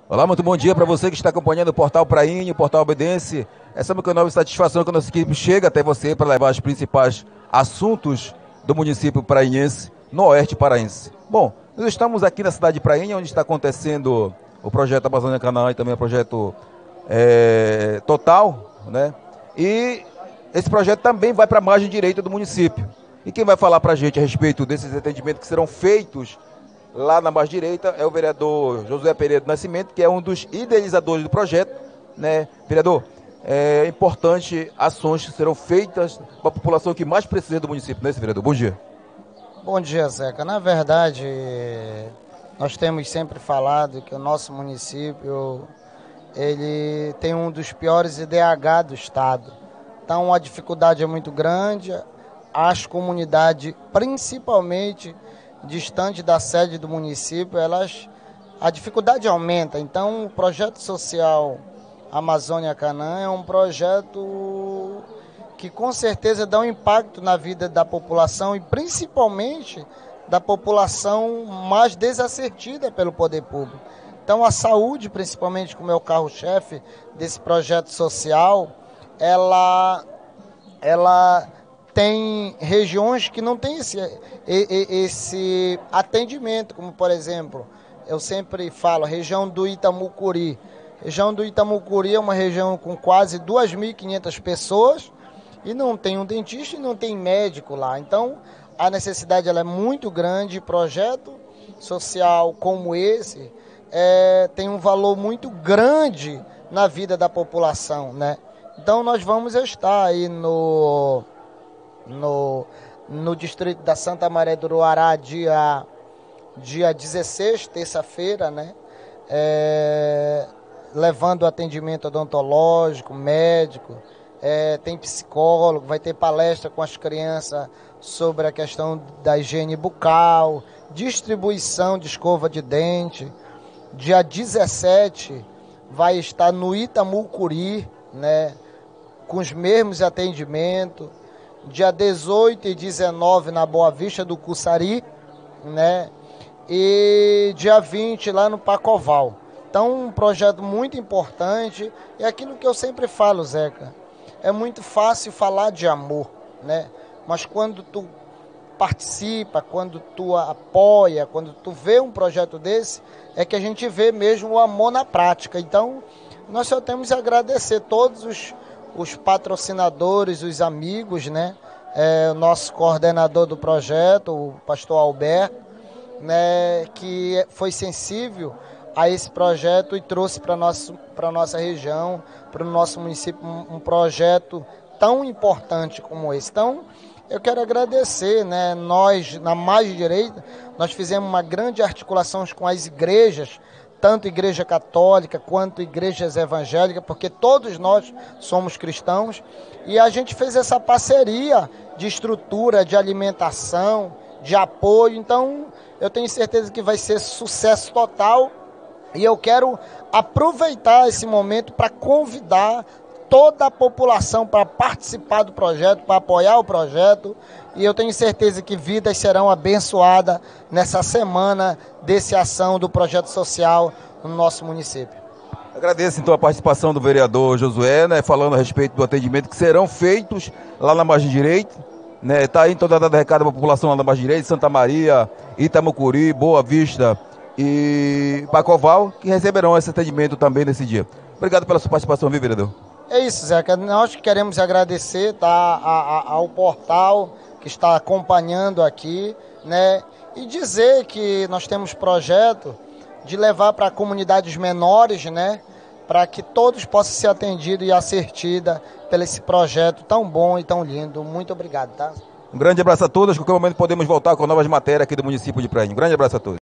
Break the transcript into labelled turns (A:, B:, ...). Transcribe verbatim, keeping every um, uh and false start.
A: Olá, muito bom dia para você que está acompanhando o Portal Prainha, o Portal Obedense. Essa é uma enorme satisfação que a nossa equipe chega até você para levar os principais assuntos do município prainhense, no oeste paraense. Bom, nós estamos aqui na cidade de Prainha, onde está acontecendo o projeto Amazônia Canaã e também o projeto é, Total, né? E esse projeto também vai para a margem direita do município. E quem vai falar para a gente a respeito desses atendimentos que serão feitos lá na margem direita é o vereador Josué Pereira do Nascimento, que é um dos idealizadores do projeto, né? Vereador, é importante ações que serão feitas para a população que mais precisa do município, né, vereador? Bom dia.
B: Bom dia, Zeca. Na verdade, nós temos sempre falado que o nosso município ele tem um dos piores I D H do estado. Então a dificuldade é muito grande, as comunidades, principalmente distante da sede do município, elas, a dificuldade aumenta. Então o projeto social Amazônia Canaã é um projeto que com certeza dá um impacto na vida da população e principalmente da população mais desassistida pelo poder público. Então a saúde, principalmente como é o carro-chefe desse projeto social, ela, ela tem regiões que não tem esse, esse atendimento, como por exemplo, eu sempre falo, a região do Itamucuri. A região do Itamucuri é uma região com quase duas mil e quinhentas pessoas e não tem um dentista e não tem médico lá. Então a necessidade ela é muito grande. Projeto social como esse é, tem um valor muito grande na vida da população, né? Então nós vamos estar aí no, no, no distrito da Santa Maria do Uruará dia, dia dezesseis, terça-feira, né? É, levando atendimento odontológico, médico, é, tem psicólogo, vai ter palestra com as crianças sobre a questão da higiene bucal, distribuição de escova de dente. Dia dezessete vai estar no Itamucuri, né, com os mesmos atendimentos. Dia dezoito e dezenove na Boa Vista do Cussari, né, e dia vinte lá no Pacoval. Então, um projeto muito importante, e aquilo que eu sempre falo, Zeca, é muito fácil falar de amor, né? Mas quando tu participa, quando tu apoia, quando tu vê um projeto desse, é que a gente vê mesmo o amor na prática. Então, nós só temos a agradecer todos os, os patrocinadores, os amigos, né? É, o nosso coordenador do projeto, o pastor Alberto, né? Que foi sensível a esse projeto e trouxe para nosso para nossa região, para o nosso município, um, um projeto tão importante como esse. Então, eu quero agradecer, né? Nós, na margem direita, nós fizemos uma grande articulação com as igrejas, tanto igreja católica quanto igrejas evangélicas, porque todos nós somos cristãos, e a gente fez essa parceria de estrutura, de alimentação, de apoio. Então, eu tenho certeza que vai ser sucesso total. E eu quero aproveitar esse momento para convidar toda a população para participar do projeto, para apoiar o projeto. E eu tenho certeza que vidas serão abençoadas nessa semana desse ação do projeto social no nosso município.
A: Agradeço então a participação do vereador Josué, né, falando a respeito do atendimento que serão feitos lá na margem direita. Né, tá aí toda a dada recado para a população lá na margem direita, Santa Maria, Itamucuri, Boa Vista e Pacoval, que receberão esse atendimento também nesse dia. Obrigado pela sua participação, viu, vereador?
B: É isso, Zeca. Nós queremos agradecer, tá, a, a, ao portal que está acompanhando aqui, né? E dizer que nós temos projeto de levar para comunidades menores, né? Para que todos possam ser atendidos e assistidos pelo esse projeto tão bom e tão lindo. Muito obrigado, tá?
A: Um grande abraço a todos. A qualquer momento podemos voltar com novas matérias aqui do município de Prainha. Um grande abraço a todos.